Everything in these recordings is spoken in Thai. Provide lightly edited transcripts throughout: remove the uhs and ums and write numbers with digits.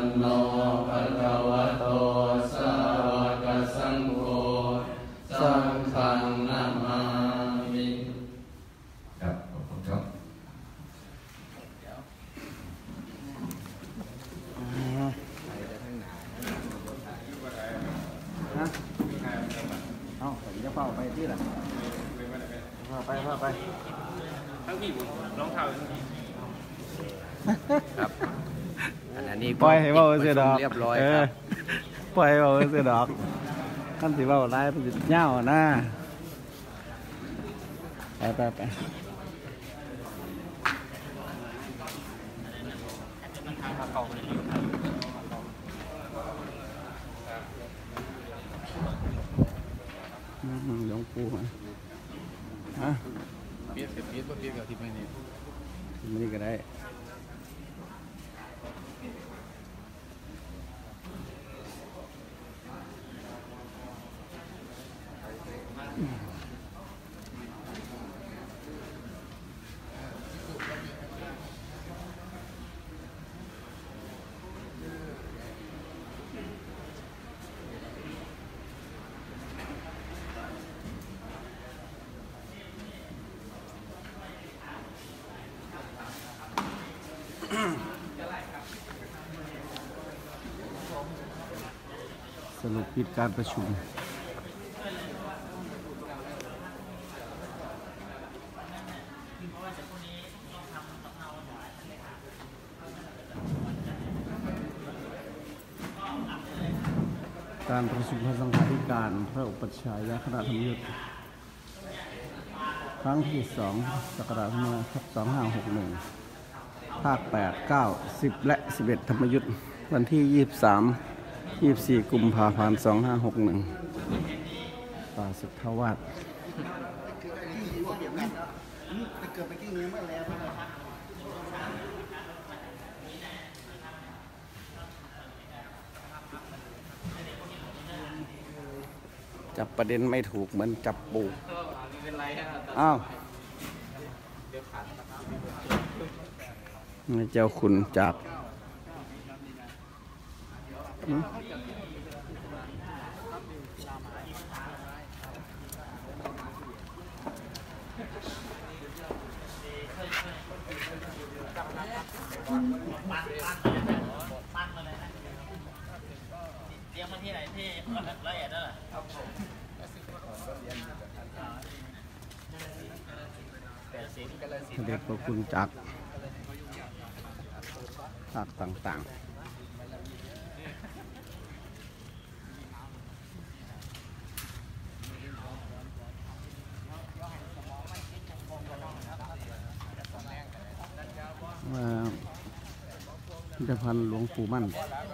โนภะคะวะโตสาวกสังโฆสังฆังนามามิครับขอบคุณครับเอาผมจะเฝ้าไปที่ไหนไปทั้งพี่ผมรองเท้าทั้งพี่ครับอันนี้ปล่อยให้เว้าเสียดอกเรียบร้อยครับปล่อยให้เว้าเสียดอกขั้นสิเว้าหลายมันสิยาวนะไปหลวงปู่ฮะเปลี่ยนกับที่ไม่นี่ไม่นี่ก็ได้สรุปปิดการประชุมการประชุมพระสังฆาธิการพระอุปัชฌายคณะธรรมยุทธ์ครั้งที่2ศักราช2561ภาค8 9 10และ11ธรรมยุทธ์วันที่23-24 กุมภาพันธ์ 2561ป่าสุทธาวาสจับประเด็นไม่ถูกเหมือนจับปูอ้าวเจ้าคุณจากเตรียมมาที่ไหนที่ละเอียดนั่นแหละเด็กพระคุณจากภาคต่างๆพิพิธภัณฑ์หลวงปู่มั่น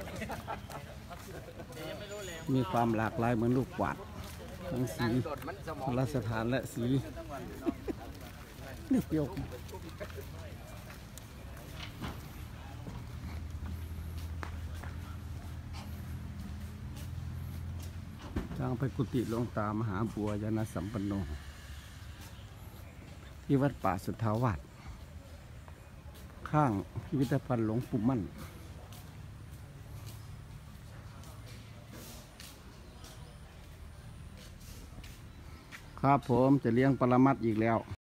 มีความหลากหลายเหมือนลูกกวาดทั้งสีพระราชทานและสีนี่เกี่ยวทางไปกุฏิหลวงตามหาบัวยานสัมปันโนที่วัดป่าสุทธาวาสข้างพิพิธภัณฑ์หลวงปู่มั่นครับผมจะเลี้ยงปรมัตถ์อีกแล้ว